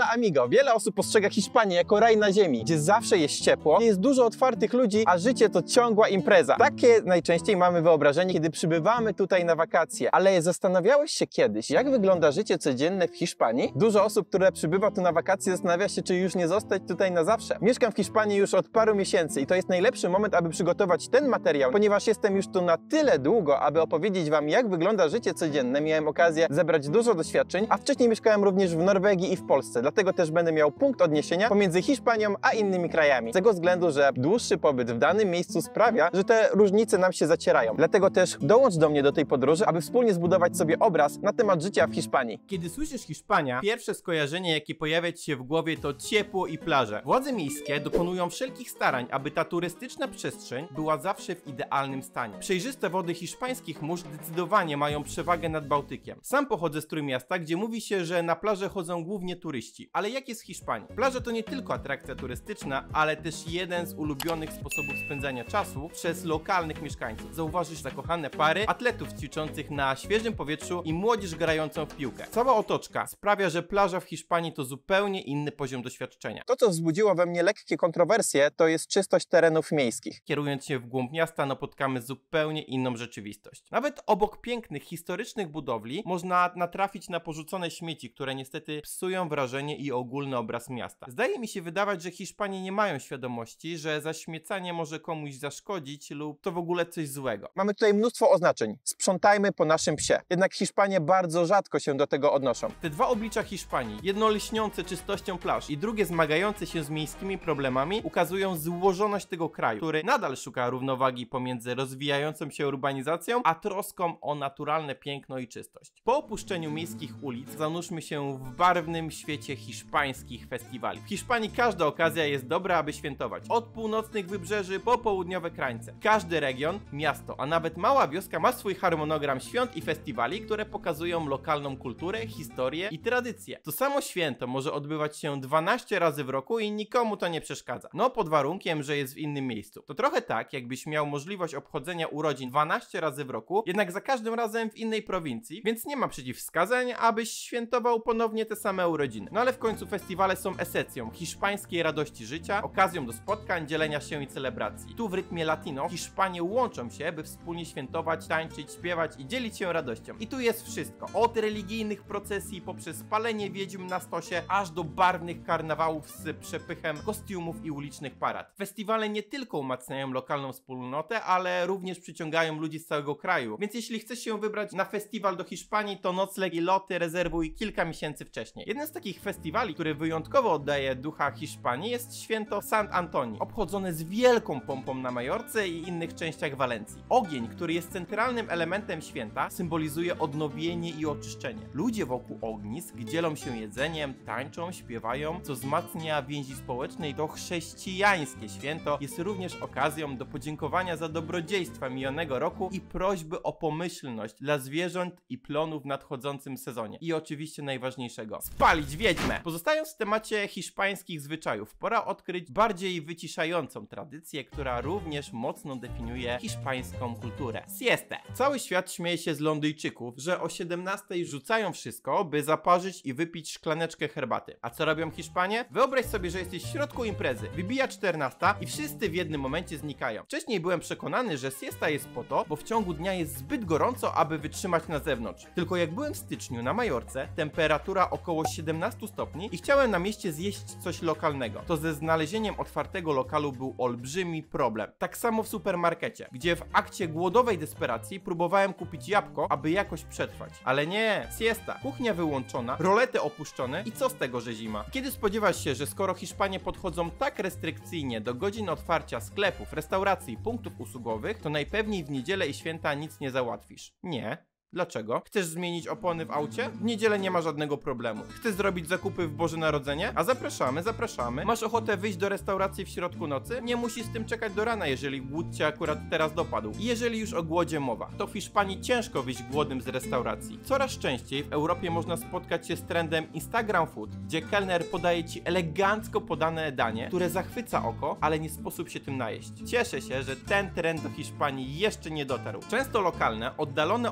amigo, wiele osób postrzega Hiszpanię jako raj na ziemi, gdzie zawsze jest ciepło, gdzie jest dużo otwartych ludzi, a życie to ciągła impreza. Takie najczęściej mamy wyobrażenie, kiedy przybywamy tutaj na wakacje. Ale zastanawiałeś się kiedyś, jak wygląda życie codzienne w Hiszpanii? Dużo osób, które przybywa tu na wakacje, zastanawia się, czy już nie zostać tutaj na zawsze. Mieszkam w Hiszpanii już od paru miesięcy i to jest najlepszy moment, aby przygotować ten materiał, ponieważ jestem już tu na tyle długo, aby opowiedzieć wam, jak wygląda życie codzienne. Miałem okazję zebrać dużo doświadczeń, a wcześniej mieszkałem również w Norwegii i w Polsce. Dlatego też będę miał punkt odniesienia pomiędzy Hiszpanią a innymi krajami. Z tego względu, że dłuższy pobyt w danym miejscu sprawia, że te różnice nam się zacierają. Dlatego też dołącz do mnie do tej podróży, aby wspólnie zbudować sobie obraz na temat życia w Hiszpanii. Kiedy słyszysz Hiszpania, pierwsze skojarzenie, jakie pojawia ci się w głowie, to ciepło i plaże. Władze miejskie dokonują wszelkich starań, aby ta turystyczna przestrzeń była zawsze w idealnym stanie. Przejrzyste wody hiszpańskich mórz zdecydowanie mają przewagę nad Bałtykiem. Sam pochodzę z Trójmiasta, gdzie mówi się, że na plażę chodzą głównie turyści. Ale jak jest w Hiszpanii? Plaża to nie tylko atrakcja turystyczna, ale też jeden z ulubionych sposobów spędzania czasu przez lokalnych mieszkańców. Zauważysz zakochane pary, atletów ćwiczących na świeżym powietrzu i młodzież grającą w piłkę. Cała otoczka sprawia, że plaża w Hiszpanii to zupełnie inny poziom doświadczenia. To, co wzbudziło we mnie lekkie kontrowersje, to jest czystość terenów miejskich. Kierując się w głąb miasta, napotkamy zupełnie inną rzeczywistość. Nawet obok pięknych, historycznych budowli można natrafić na porzucone śmieci, które niestety psują wrażenie i ogólny obraz miasta. Zdaje mi się wydawać, że Hiszpanie nie mają świadomości, że zaśmiecanie może komuś zaszkodzić lub to w ogóle coś złego. Mamy tutaj mnóstwo oznaczeń. Sprzątajmy po naszym psie. Jednak Hiszpanie bardzo rzadko się do tego odnoszą. Te dwa oblicza Hiszpanii, jedno lśniące czystością plaż i drugie zmagające się z miejskimi problemami, ukazują złożoność tego kraju, który nadal szuka równowagi pomiędzy rozwijającą się urbanizacją, a troską o naturalne piękno i czystość. Po opuszczeniu miejskich ulic zanurzmy się w barwnym świecie hiszpańskich festiwali. W Hiszpanii każda okazja jest dobra, aby świętować. Od północnych wybrzeży po południowe krańce. Każdy region, miasto, a nawet mała wioska ma swój harmonogram świąt i festiwali, które pokazują lokalną kulturę, historię i tradycje. To samo święto może odbywać się 12 razy w roku i nikomu to nie przeszkadza. No pod warunkiem, że jest w innym miejscu. To trochę tak, jakbyś miał możliwość obchodzenia urodzin 12 razy w roku, jednak za każdym razem w innej prowincji, więc nie ma przeciwwskazań, abyś świętował ponownie te same urodziny. No ale w końcu festiwale są esencją hiszpańskiej radości życia, okazją do spotkań, dzielenia się i celebracji. Tu w rytmie latino Hiszpanie łączą się, by wspólnie świętować, tańczyć, śpiewać i dzielić się radością. I tu jest wszystko. Od religijnych procesji poprzez palenie wiedźm na stosie, aż do barwnych karnawałów z przepychem kostiumów i ulicznych parad. Festiwale nie tylko umacniają lokalną wspólnotę, ale również przyciągają ludzi z całego kraju. Więc jeśli chcesz się wybrać na festiwal do Hiszpanii, to nocleg i loty rezerwuj kilka miesięcy wcześniej. Jeden z takich festiwali, który wyjątkowo oddaje ducha Hiszpanii, jest święto Sant Antoni, obchodzone z wielką pompą na Majorce i innych częściach Walencji. Ogień, który jest centralnym elementem święta, symbolizuje odnowienie i oczyszczenie. Ludzie wokół ognisk dzielą się jedzeniem, tańczą, śpiewają, co wzmacnia więzi społeczne i to chrześcijańskie święto jest również okazją do podziękowania za dobrodziejstwa minionego roku i prośby o pomyślność dla zwierząt i plonów w nadchodzącym sezonie. I oczywiście najważniejszego, spalić wiedźmę! Pozostając w temacie hiszpańskich zwyczajów, pora odkryć bardziej wyciszającą tradycję, która również mocno definiuje hiszpańską kulturę. Siestę. Cały świat śmieje się z Londyjczyków, że o 17 rzucają wszystko, by zaparzyć i wypić szklaneczkę herbaty. A co robią Hiszpanie? Wyobraź sobie, że jesteś w środku imprezy, wybija 14 i wszyscy w jednym momencie znikają. Wcześniej byłem przekonany, że siesta jest po to, bo w ciągu dnia jest zbyt gorąco, aby wytrzymać na zewnątrz. Tylko jak byłem w styczniu na Majorce, temperatura około 17 stopni i chciałem na mieście zjeść coś lokalnego, to ze znalezieniem otwartego lokalu był olbrzymi problem. Tak samo w supermarkecie, gdzie w akcie głodowej desperacji próbowałem kupić jabłko, aby jakoś przetrwać. Ale nie, siesta, kuchnia wyłączona, rolety opuszczone i co z tego, że zima? Kiedy spodziewasz się, że skoro Hiszpanie podchodzą tak restrykcyjnie do godzin otwarcia sklepów, restauracji i punktów usługowych, to najpewniej w niedzielę i święta nic nie załatwisz? Nie. Dlaczego? Chcesz zmienić opony w aucie? W niedzielę nie ma żadnego problemu. Chcesz zrobić zakupy w Boże Narodzenie? A zapraszamy, zapraszamy. Masz ochotę wyjść do restauracji w środku nocy? Nie musisz z tym czekać do rana, jeżeli głód cię akurat teraz dopadł. I jeżeli już o głodzie mowa, to w Hiszpanii ciężko wyjść głodnym z restauracji. Coraz częściej w Europie można spotkać się z trendem Instagram Food, gdzie kelner podaje ci elegancko podane danie, które zachwyca oko, ale nie sposób się tym najeść. Cieszę się, że ten trend do Hiszpanii jeszcze nie dotarł. Często lokalne, oddalone od centrum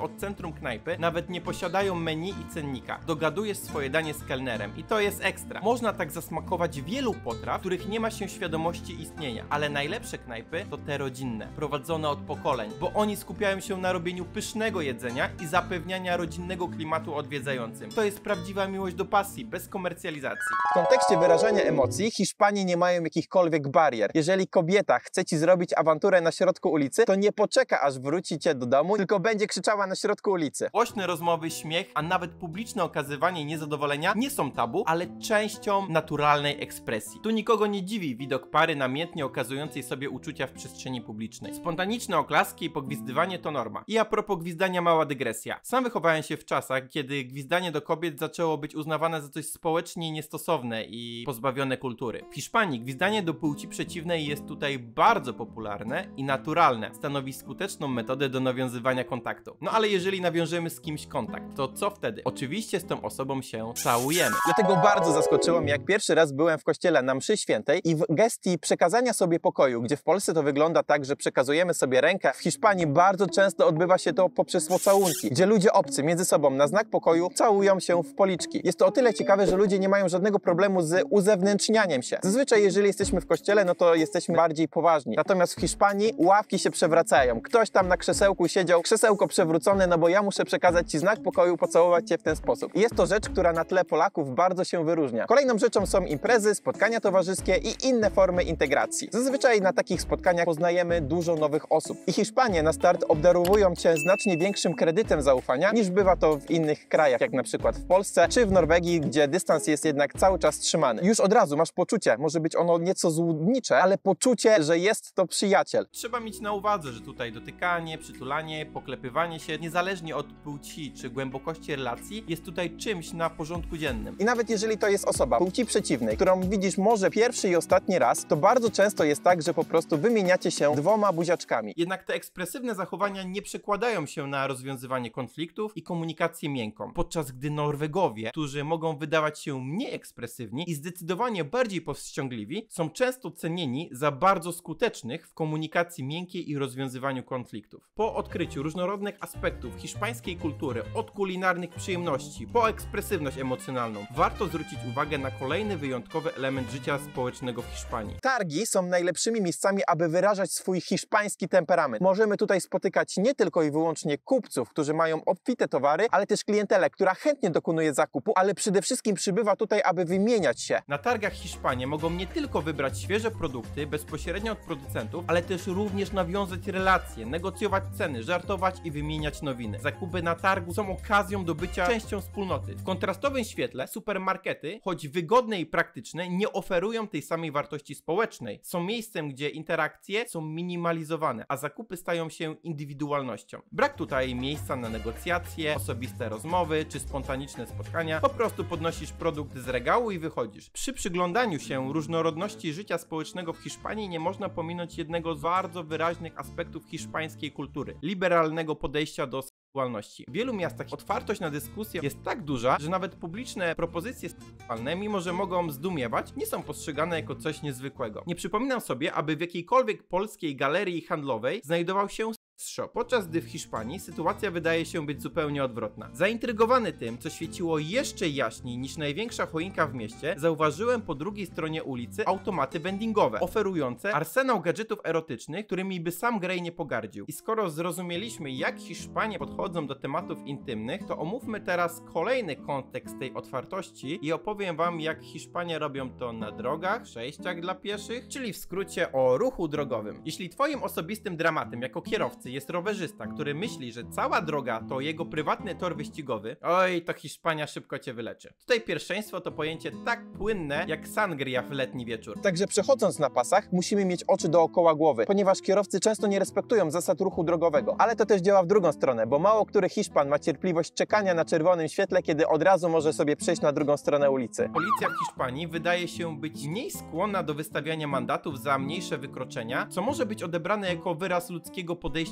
centrum knajpy nawet nie posiadają menu i cennika. Dogadujesz swoje danie z kelnerem i to jest ekstra. Można tak zasmakować wielu potraw, których nie ma się świadomości istnienia, ale najlepsze knajpy to te rodzinne, prowadzone od pokoleń, bo oni skupiają się na robieniu pysznego jedzenia i zapewniania rodzinnego klimatu odwiedzającym. To jest prawdziwa miłość do pasji, bez komercjalizacji. W kontekście wyrażania emocji Hiszpanie nie mają jakichkolwiek barier. Jeżeli kobieta chce ci zrobić awanturę na środku ulicy, to nie poczeka, aż wrócicie do domu, tylko będzie krzyczała na środku ulicy. Głośne rozmowy, śmiech, a nawet publiczne okazywanie niezadowolenia nie są tabu, ale częścią naturalnej ekspresji. Tu nikogo nie dziwi widok pary namiętnie okazującej sobie uczucia w przestrzeni publicznej. Spontaniczne oklaski i pogwizdywanie to norma. I a propos gwizdania, mała dygresja. Sam wychowałem się w czasach, kiedy gwizdanie do kobiet zaczęło być uznawane za coś społecznie niestosowne i pozbawione kultury. W Hiszpanii gwizdanie do płci przeciwnej jest tutaj bardzo popularne i naturalne. Stanowi skuteczną metodę do nawiązywania kontaktu. No ale jeżeli nawiążemy z kimś kontakt, to co wtedy? Oczywiście z tą osobą się całujemy. Dlatego bardzo zaskoczyło mnie, jak pierwszy raz byłem w kościele na mszy świętej i w gestii przekazania sobie pokoju, gdzie w Polsce to wygląda tak, że przekazujemy sobie rękę, w Hiszpanii bardzo często odbywa się to poprzez pocałunki, gdzie ludzie obcy między sobą na znak pokoju całują się w policzki. Jest to o tyle ciekawe, że ludzie nie mają żadnego problemu z uzewnętrznianiem się. Zazwyczaj jeżeli jesteśmy w kościele, no to jesteśmy bardziej poważni. Natomiast w Hiszpanii ławki się przewracają. Ktoś tam na krzesełku siedział, krzesełko przewrócone, no bo ja muszę przekazać ci znak pokoju, pocałować cię w ten sposób. I jest to rzecz, która na tle Polaków bardzo się wyróżnia. Kolejną rzeczą są imprezy, spotkania towarzyskie i inne formy integracji. Zazwyczaj na takich spotkaniach poznajemy dużo nowych osób. I Hiszpanie na start obdarowują cię znacznie większym kredytem zaufania, niż bywa to w innych krajach, jak na przykład w Polsce czy w Norwegii, gdzie dystans jest jednak cały czas trzymany. Już od razu masz poczucie, może być ono nieco złudnicze, ale poczucie, że jest to przyjaciel. Trzeba mieć na uwadze, że tutaj dotykanie, przytulanie, poklepywanie się, niezależnie od płci czy głębokości relacji, jest tutaj czymś na porządku dziennym. I nawet jeżeli to jest osoba płci przeciwnej, którą widzisz może pierwszy i ostatni raz, to bardzo często jest tak, że po prostu wymieniacie się dwoma buziaczkami. Jednak te ekspresywne zachowania nie przekładają się na rozwiązywanie konfliktów i komunikację miękką, podczas gdy Norwegowie, którzy mogą wydawać się mniej ekspresywni i zdecydowanie bardziej powściągliwi, są często cenieni za bardzo skutecznych w komunikacji miękkiej i rozwiązywaniu konfliktów. Po odkryciu różnorodnych aspektów hiszpańskiej kultury, od kulinarnych przyjemności po ekspresywność emocjonalną, warto zwrócić uwagę na kolejny wyjątkowy element życia społecznego w Hiszpanii. Targi są najlepszymi miejscami, aby wyrażać swój hiszpański temperament. Możemy tutaj spotykać nie tylko i wyłącznie kupców, którzy mają obfite towary, ale też klientelę, która chętnie dokonuje zakupu, ale przede wszystkim przybywa tutaj, aby wymieniać się. Na targach Hiszpanie mogą nie tylko wybrać świeże produkty bezpośrednio od producentów, ale też również nawiązać relacje, negocjować ceny, żartować i wymieniać nowiny. Zakupy na targu są okazją do bycia częścią wspólnoty. W kontrastowym świetle supermarkety, choć wygodne i praktyczne, nie oferują tej samej wartości społecznej. Są miejscem, gdzie interakcje są minimalizowane, a zakupy stają się indywidualnością. Brak tutaj miejsca na negocjacje, osobiste rozmowy czy spontaniczne spotkania. Po prostu podnosisz produkt z regału i wychodzisz. Przy przyglądaniu się różnorodności życia społecznego w Hiszpanii nie można pominąć jednego z bardzo wyraźnych aspektów hiszpańskiej kultury: liberalnego podejścia do seksualności. W wielu miastach otwartość na dyskusję jest tak duża, że nawet publiczne propozycje seksualne, mimo że mogą zdumiewać, nie są postrzegane jako coś niezwykłego. Nie przypominam sobie, aby w jakiejkolwiek polskiej galerii handlowej znajdował się shop, podczas gdy w Hiszpanii sytuacja wydaje się być zupełnie odwrotna. Zaintrygowany tym, co świeciło jeszcze jaśniej niż największa choinka w mieście, zauważyłem po drugiej stronie ulicy automaty vendingowe, oferujące arsenał gadżetów erotycznych, którymi by sam Grey nie pogardził. I skoro zrozumieliśmy, jak Hiszpanie podchodzą do tematów intymnych, to omówmy teraz kolejny kontekst tej otwartości i opowiem wam, jak Hiszpanie robią to na drogach, przejściach dla pieszych, czyli w skrócie o ruchu drogowym. Jeśli twoim osobistym dramatem jako kierowcy jest rowerzysta, który myśli, że cała droga to jego prywatny tor wyścigowy, oj, to Hiszpania szybko cię wyleczy. Tutaj pierwszeństwo to pojęcie tak płynne jak sangria w letni wieczór. Także przechodząc na pasach, musimy mieć oczy dookoła głowy, ponieważ kierowcy często nie respektują zasad ruchu drogowego. Ale to też działa w drugą stronę, bo mało który Hiszpan ma cierpliwość czekania na czerwonym świetle, kiedy od razu może sobie przejść na drugą stronę ulicy. Policja w Hiszpanii wydaje się być mniej skłonna do wystawiania mandatów za mniejsze wykroczenia, co może być odebrane jako wyraz ludzkiego podejścia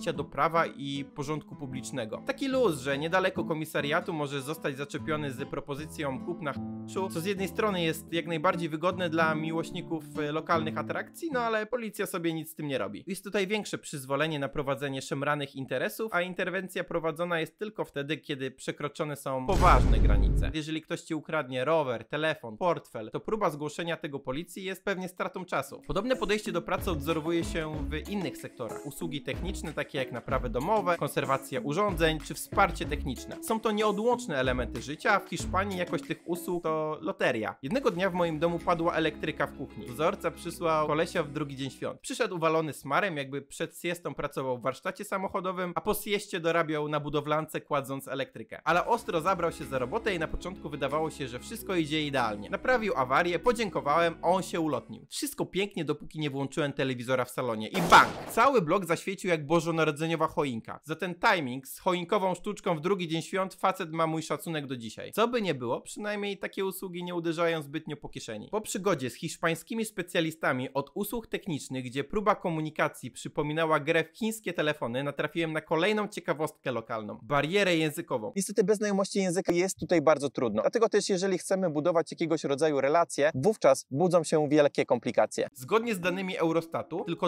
podejścia do prawa i porządku publicznego. Taki luz, że niedaleko komisariatu możesz zostać zaczepiony z propozycją kupna c***u, co z jednej strony jest jak najbardziej wygodne dla miłośników lokalnych atrakcji, no ale policja sobie nic z tym nie robi. Jest tutaj większe przyzwolenie na prowadzenie szemranych interesów, a interwencja prowadzona jest tylko wtedy, kiedy przekroczone są poważne granice. Jeżeli ktoś ci ukradnie rower, telefon, portfel, to próba zgłoszenia tego policji jest pewnie stratą czasu. Podobne podejście do pracy odwzorowuje się w innych sektorach. Usługi techniczne, takie jak naprawy domowe, konserwacja urządzeń czy wsparcie techniczne. Są to nieodłączne elementy życia, a w Hiszpanii jakość tych usług to loteria. Jednego dnia w moim domu padła elektryka w kuchni. Dozorca przysłał kolesia w drugi dzień świąt. Przyszedł uwalony smarem, jakby przed siestą pracował w warsztacie samochodowym, a po sieście dorabiał na budowlance, kładąc elektrykę. Ale ostro zabrał się za robotę i na początku wydawało się, że wszystko idzie idealnie. Naprawił awarię, podziękowałem, a on się ulotnił. Wszystko pięknie, dopóki nie włączyłem telewizora w salonie. I bang! Cały blok zaświecił jak bożonarodzeniowa choinka. Za ten timing z choinkową sztuczką w drugi dzień świąt facet ma mój szacunek do dzisiaj. Co by nie było, przynajmniej takie usługi nie uderzają zbytnio po kieszeni. Po przygodzie z hiszpańskimi specjalistami od usług technicznych, gdzie próba komunikacji przypominała grę w chińskie telefony, natrafiłem na kolejną ciekawostkę lokalną. Barierę językową. Niestety bez znajomości języka jest tutaj bardzo trudno. Dlatego też jeżeli chcemy budować jakiegoś rodzaju relacje, wówczas budzą się wielkie komplikacje. Zgodnie z danymi Eurostatu, tylko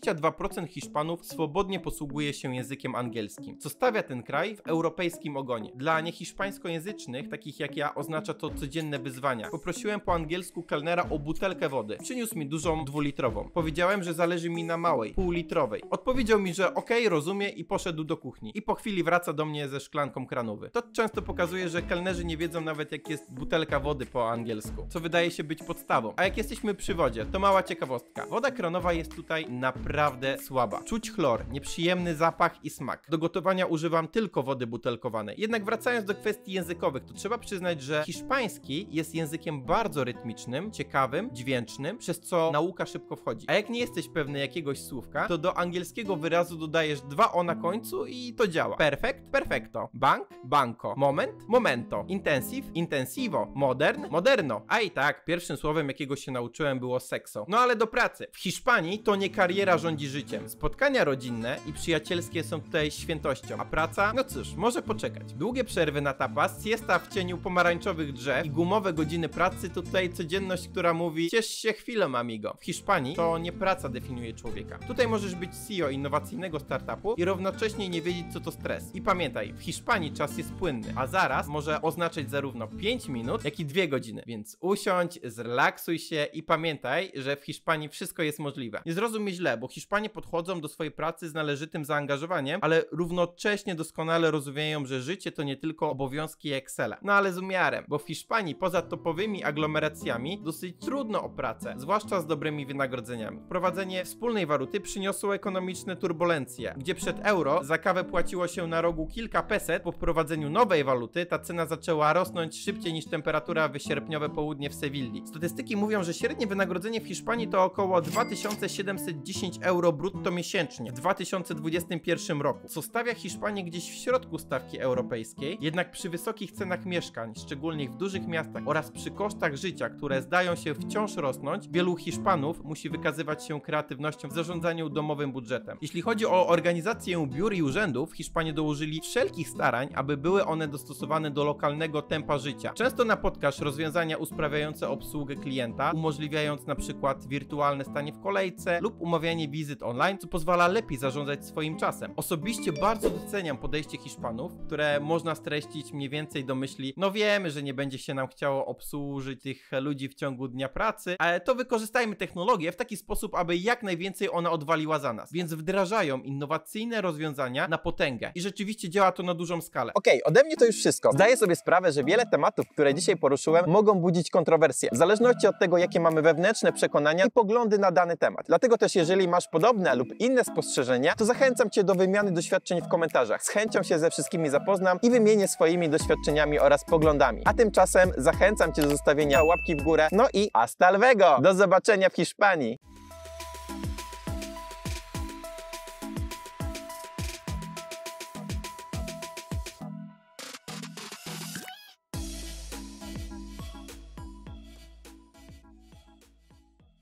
22% Hiszpanów swobodnie posługuje się językiem angielskim, co stawia ten kraj w europejskim ogonie. Dla niehiszpańskojęzycznych, takich jak ja, oznacza to codzienne wyzwania. Poprosiłem po angielsku kelnera o butelkę wody. Przyniósł mi dużą 2-litrową. Powiedziałem, że zależy mi na małej, półlitrowej. Odpowiedział mi, że okej, rozumie i poszedł do kuchni. I po chwili wraca do mnie ze szklanką kranowy. To często pokazuje, że kelnerzy nie wiedzą nawet jak jest butelka wody po angielsku, co wydaje się być podstawą. A jak jesteśmy przy wodzie, to mała ciekawostka. Woda kranowa jest tutaj naprawdę słaba. Czuć chlor, nieprzyjemny zapach i smak. Do gotowania używam tylko wody butelkowanej. Jednak wracając do kwestii językowych, to trzeba przyznać, że hiszpański jest językiem bardzo rytmicznym, ciekawym, dźwięcznym, przez co nauka szybko wchodzi. A jak nie jesteś pewny jakiegoś słówka, to do angielskiego wyrazu dodajesz 2 o na końcu i to działa. Perfect, perfecto. Bank, banco. Moment, momento. Intensive, intensivo. Modern, moderno. A i tak, pierwszym słowem jakiego się nauczyłem było sekso. No ale do pracy. W Hiszpanii to nie kariera rządzi życiem. Spotkania rodzinne i przyjacielskie są tutaj świętością, a praca? No cóż, może poczekać. Długie przerwy na tapas, siesta w cieniu pomarańczowych drzew i gumowe godziny pracy to tutaj codzienność, która mówi ciesz się chwilą, amigo. W Hiszpanii to nie praca definiuje człowieka. Tutaj możesz być CEO innowacyjnego startupu i równocześnie nie wiedzieć, co to stres. I pamiętaj, w Hiszpanii czas jest płynny, a zaraz może oznaczać zarówno 5 minut, jak i 2 godziny. Więc usiądź, zrelaksuj się i pamiętaj, że w Hiszpanii wszystko jest możliwe. Nie zrozum mnie źle, bo Hiszpanie podchodzą do swojej pracy z należytym zaangażowaniem, ale równocześnie doskonale rozumieją, że życie to nie tylko obowiązki i Excele. No ale z umiarem, bo w Hiszpanii poza topowymi aglomeracjami dosyć trudno o pracę, zwłaszcza z dobrymi wynagrodzeniami. Wprowadzenie wspólnej waluty przyniosło ekonomiczne turbulencje, gdzie przed euro za kawę płaciło się na rogu kilka peset, po wprowadzeniu nowej waluty ta cena zaczęła rosnąć szybciej niż temperatura w sierpniowe południe w Sewilli. Statystyki mówią, że średnie wynagrodzenie w Hiszpanii to około 2710 euro brutto miesięcznie w 2021 roku, co stawia Hiszpanię gdzieś w środku stawki europejskiej, jednak przy wysokich cenach mieszkań, szczególnie w dużych miastach oraz przy kosztach życia, które zdają się wciąż rosnąć, wielu Hiszpanów musi wykazywać się kreatywnością w zarządzaniu domowym budżetem. Jeśli chodzi o organizację biur i urzędów, Hiszpanie dołożyli wszelkich starań, aby były one dostosowane do lokalnego tempa życia. Często napotkasz rozwiązania usprawniające obsługę klienta, umożliwiając na przykład wirtualne stanie w kolejce lub umawianie wizyt online, co pozwala lepiej zarządzać swoim czasem. Osobiście bardzo doceniam podejście Hiszpanów, które można streścić mniej więcej do myśli: no wiemy, że nie będzie się nam chciało obsłużyć tych ludzi w ciągu dnia pracy, ale to wykorzystajmy technologię w taki sposób, aby jak najwięcej ona odwaliła za nas. Więc wdrażają innowacyjne rozwiązania na potęgę i rzeczywiście działa to na dużą skalę. Okej, ode mnie to już wszystko. Zdaję sobie sprawę, że wiele tematów, które dzisiaj poruszyłem, mogą budzić kontrowersje, w zależności od tego, jakie mamy wewnętrzne przekonania i poglądy na dany temat. Dlatego też, jeżeli masz podobne lub inne spostrzeżenia, to zachęcam Cię do wymiany doświadczeń w komentarzach. Z chęcią się ze wszystkimi zapoznam i wymienię swoimi doświadczeniami oraz poglądami. A tymczasem zachęcam Cię do zostawienia łapki w górę. No i hasta luego! Do zobaczenia w Hiszpanii!